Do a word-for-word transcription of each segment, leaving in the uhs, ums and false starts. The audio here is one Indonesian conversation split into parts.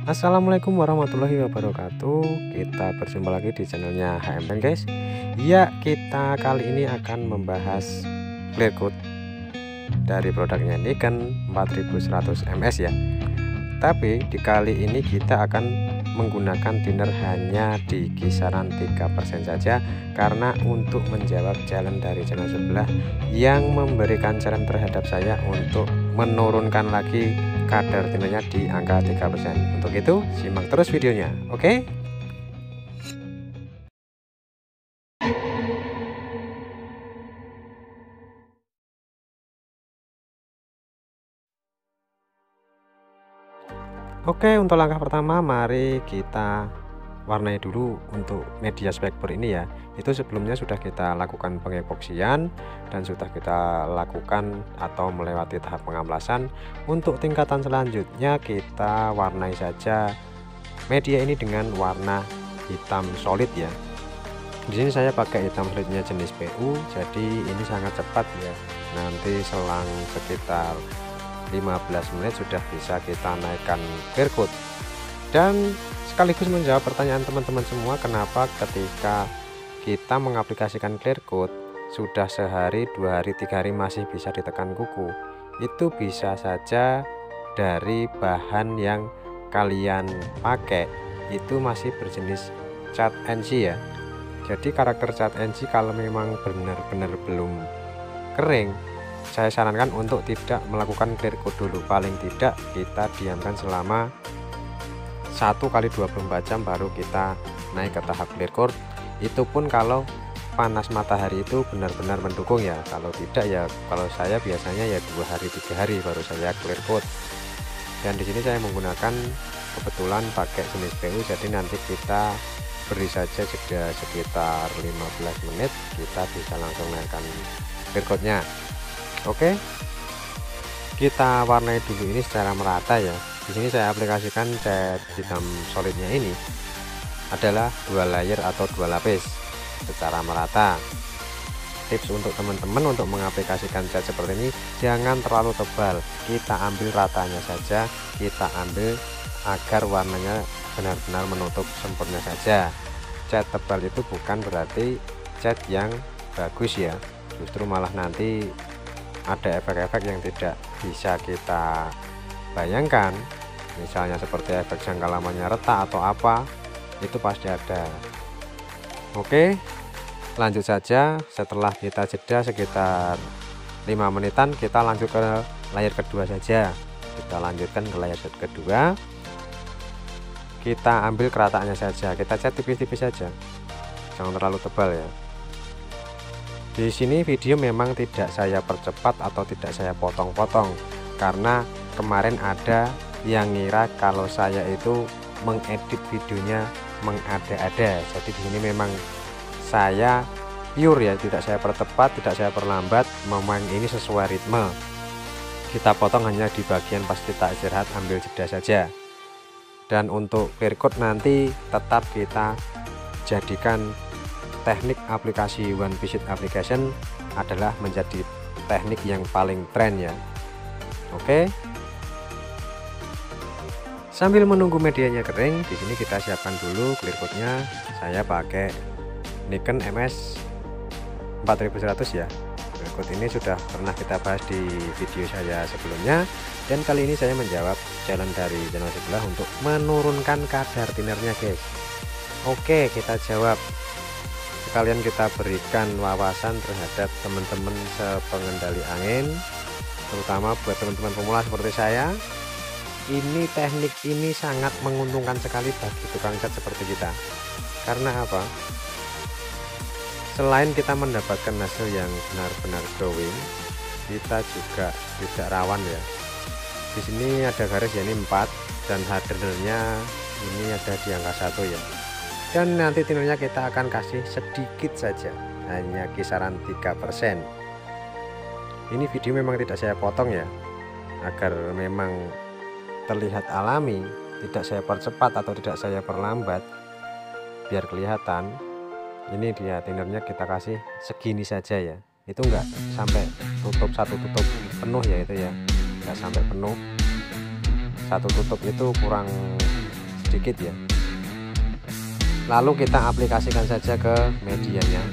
Assalamualaikum warahmatullahi wabarakatuh. Kita berjumpa lagi di channelnya H M Pen guys. Ya, kita kali ini akan membahas clear coat dari produknya Nikon empat ribu seratus M S ya. Tapi di kali ini kita akan menggunakan thinner hanya di kisaran tiga persen saja, karena untuk menjawab challenge dari channel sebelah yang memberikan challenge terhadap saya untuk menurunkan lagi kadar thinnernya di angka tiga persen. Untuk itu simak terus videonya, oke? Oke, untuk langkah pertama mari kita warnai dulu untuk media spekbor ini ya. Itu sebelumnya sudah kita lakukan pengepoksian dan sudah kita lakukan atau melewati tahap pengaplasan. Untuk tingkatan selanjutnya kita warnai saja media ini dengan warna hitam solid ya. Di sini saya pakai hitam solidnya jenis P U, jadi ini sangat cepat ya. Nanti selang sekitar lima belas menit sudah bisa kita naikkan clear coat. Dan sekaligus menjawab pertanyaan teman-teman semua, kenapa ketika kita mengaplikasikan clear coat sudah sehari, dua hari, tiga hari masih bisa ditekan kuku. Itu bisa saja dari bahan yang kalian pakai itu masih berjenis cat N C ya. Jadi karakter cat N C kalau memang benar-benar belum kering, saya sarankan untuk tidak melakukan clear coat dulu. Paling tidak kita diamkan selama satu kali dua puluh empat jam baru kita naik ke tahap clear coat. Itu pun kalau panas matahari itu benar-benar mendukung ya. Kalau tidak ya, kalau saya biasanya ya dua hari tiga hari baru saya clear coat. Dan di sini saya menggunakan kebetulan pakai jenis P U, jadi nanti kita beri saja jeda sekitar lima belas menit, kita bisa langsung naikkan clear coatnya. Oke, kita warnai dulu ini secara merata ya. Di sini saya aplikasikan cat hitam solidnya ini adalah dua layer atau dua lapis secara merata. Tips untuk teman-teman untuk mengaplikasikan cat seperti ini, jangan terlalu tebal, kita ambil ratanya saja, kita ambil agar warnanya benar-benar menutup sempurna saja. Cat tebal itu bukan berarti cat yang bagus ya, justru malah nanti ada efek-efek yang tidak bisa kita bayangkan, misalnya seperti efek jangka lamanya retak atau apa, itu pasti ada. Oke, lanjut saja. Setelah kita jeda sekitar lima menitan, kita lanjut ke layer kedua saja. Kita lanjutkan ke layer kedua, kita ambil kerataknya saja, kita cat tipis-tipis saja, jangan terlalu tebal ya. Di sini video memang tidak saya percepat atau tidak saya potong-potong, karena kemarin ada yang ngira kalau saya itu mengedit videonya mengada-ada. Jadi di sini memang saya pure ya, tidak saya percepat, tidak saya perlambat, memang ini sesuai ritme. Kita potong hanya di bagian pas kita istirahat, ambil jeda saja. Dan untuk clear coat nanti tetap kita jadikan teknik aplikasi one visit application adalah menjadi teknik yang paling tren ya. Oke, sambil menunggu medianya kering, di sini kita siapkan dulu clear coatnya. Saya pakai Nikon M S empat ribu seratus ya. Clear coat ini sudah pernah kita bahas di video saya sebelumnya, dan kali ini saya menjawab challenge dari channel sebelah untuk menurunkan kadar thinnernya guys. Oke, kita jawab, sekalian kita berikan wawasan terhadap teman-teman sepengendali angin, terutama buat teman-teman pemula seperti saya. Ini teknik ini sangat menguntungkan sekali bagi tukang cat seperti kita. Karena apa? Selain kita mendapatkan hasil yang benar-benar glowing, kita juga tidak rawan ya. Di sini ada garis ya, ini empat, dan hardenernya ini ada di angka satu ya. Dan nanti thinnernya kita akan kasih sedikit saja, hanya kisaran tiga persen. Ini video memang tidak saya potong ya, agar memang terlihat alami, tidak saya percepat atau tidak saya perlambat, biar kelihatan. Ini dia thinnernya kita kasih segini saja ya, itu enggak sampai tutup satu tutup penuh ya, itu ya enggak sampai penuh. Satu tutup itu kurang sedikit ya. Lalu kita aplikasikan saja ke medianya.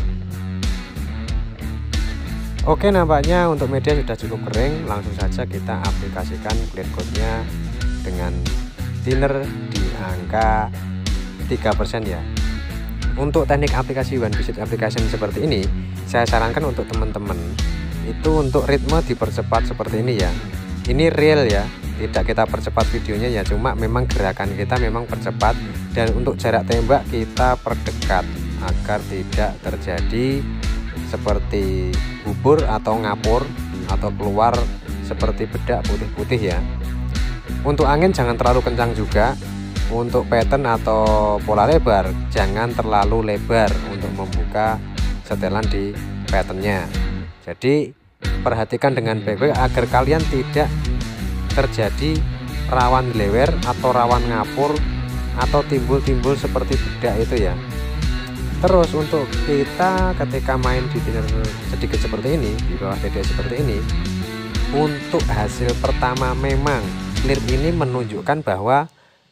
Oke, nampaknya untuk media sudah cukup kering. Langsung saja kita aplikasikan clear coat-nya dengan thinner di angka tiga persen ya. Untuk teknik aplikasi one visit application seperti ini, saya sarankan untuk teman-teman itu untuk ritme dipercepat seperti ini ya. Ini real ya, tidak kita percepat videonya ya, cuma memang gerakan kita memang percepat, dan untuk jarak tembak kita perdekat agar tidak terjadi seperti bubur atau ngapur atau keluar seperti bedak putih-putih ya. Untuk angin jangan terlalu kencang juga. Untuk pattern atau pola lebar jangan terlalu lebar untuk membuka setelan di patternnya. Jadi perhatikan dengan baik-baik agar kalian tidak terjadi rawan lewer atau rawan ngapur atau timbul-timbul seperti bedak itu ya. Terus untuk kita ketika main di thinner sedikit seperti ini, di bawah media seperti ini, untuk hasil pertama memang clear ini menunjukkan bahwa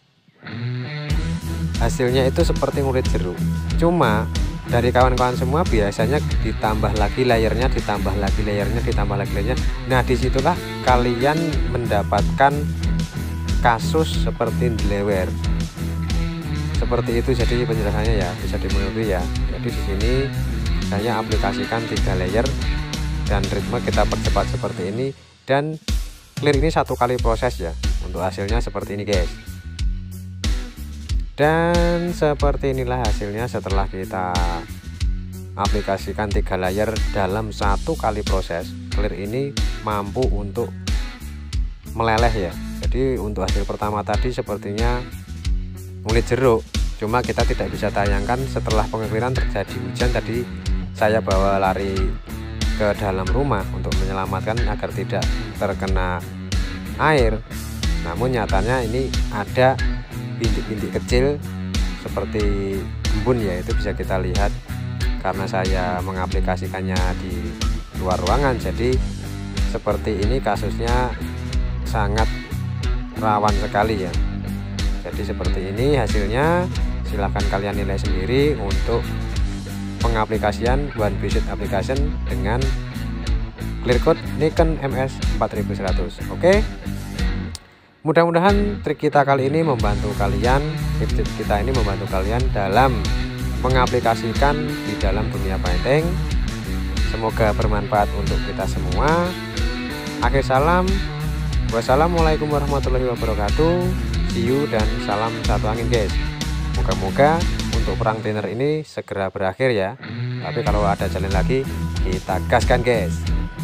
hasilnya itu seperti ngurit jeruk. Cuma dari kawan-kawan semua biasanya ditambah lagi layernya, ditambah lagi layernya, ditambah lagi layernya. Nah disitulah kalian mendapatkan kasus seperti lewer. Seperti itu jadi penjelasannya ya, bisa dimengerti ya. Jadi di sini saya aplikasikan tiga layer dan ritme kita percepat seperti ini, dan clear ini satu kali proses ya. Untuk hasilnya seperti ini guys. Dan seperti inilah hasilnya setelah kita aplikasikan tiga layer dalam satu kali proses. Clear ini mampu untuk meleleh ya. Jadi untuk hasil pertama tadi sepertinya ngulit jeruk, cuma kita tidak bisa tayangkan setelah pengekliran terjadi hujan. Tadi saya bawa lari ke dalam rumah untuk menyelamatkan agar tidak terkena air, namun nyatanya ini ada bintik-bintik kecil seperti embun ya, itu bisa kita lihat karena saya mengaplikasikannya di luar ruangan. Jadi seperti ini kasusnya sangat rawan sekali ya. Jadi seperti ini hasilnya, silahkan kalian nilai sendiri untuk pengaplikasian one visit application dengan clear coat Nikon M S empat ribu seratus. Oke, mudah-mudahan trik kita kali ini membantu kalian, tips-tips kita ini membantu kalian dalam mengaplikasikan di dalam dunia painting. Semoga bermanfaat untuk kita semua. Akhir salam, wassalamualaikum warahmatullahi wabarakatuh. See you dan salam satu angin guys. Moga-moga untuk perang thinner ini segera berakhir ya. Tapi kalau ada jalan lagi, kita gaskan guys.